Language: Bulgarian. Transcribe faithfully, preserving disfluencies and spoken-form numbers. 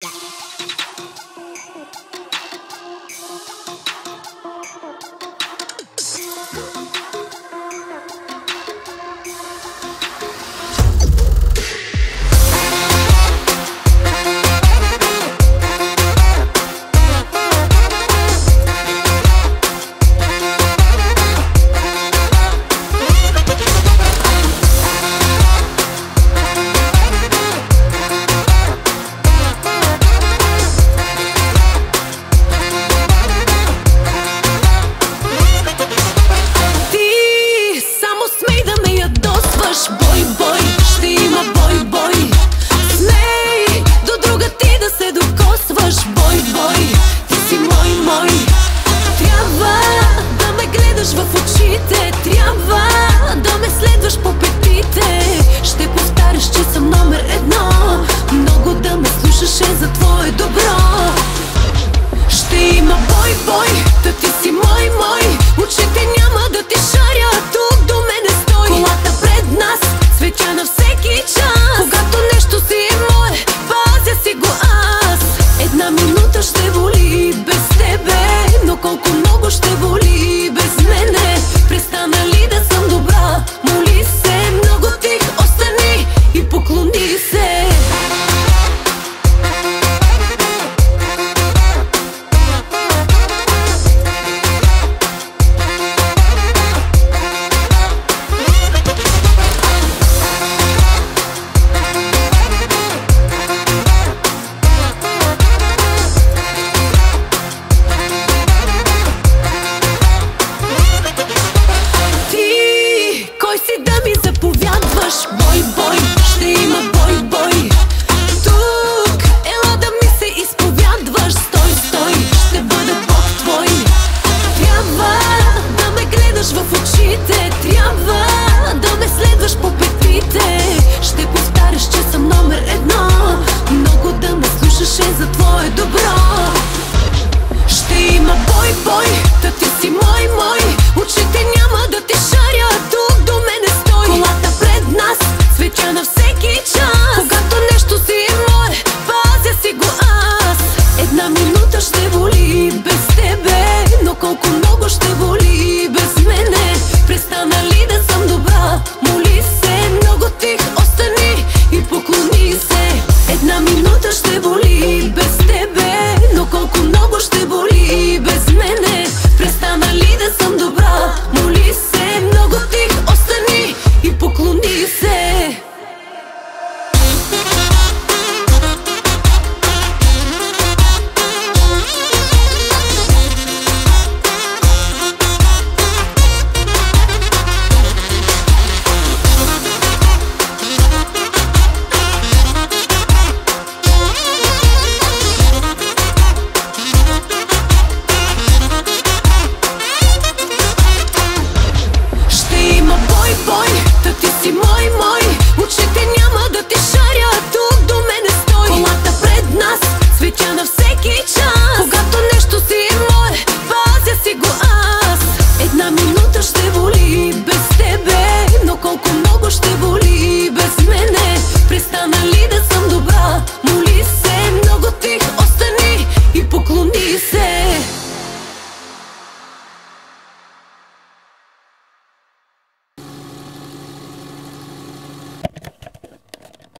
Бой, бой, ще има бой, бой. Смей до друга ти да се докосваш. Бой, бой, ти си мой, мой. Трябва да ме гледаш в очите, трябва да ме следваш по петите. Ще повтаряш, че съм номер едно, много да ме слушаш е за твое добро. Ще има бой, бой, да ти си мой, мой. Очите няма да ти шарят, тук до мене стой. Колата пред нас светя на всеки час. Когато нещо си е мое, пазя си го аз. Една минута ще боли без тебе, но колко много ще боли без мене. Престана ли да съм добра? Моли се, много тих остани и поклони се. Бой, бой, ще има бой, бой. Тук ела да ми се изповядваш. Стой, стой, ще бъда бог твой. Трябва да ме гледаш в очите, трябва да ме следваш по петите. Ще повтаряш, че съм номер едно, много да ме слушаш е за твое добро.